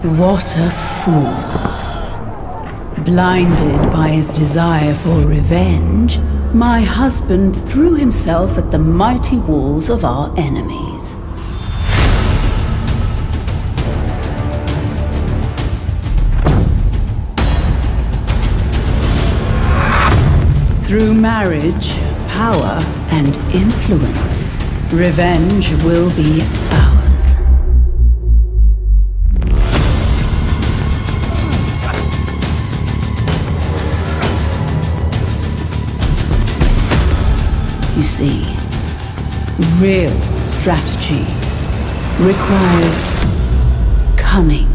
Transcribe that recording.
What a fool. Blinded by his desire for revenge, my husband threw himself at the mighty walls of our enemies. Through marriage, power, and influence, revenge will be ours. You see, real strategy requires cunning.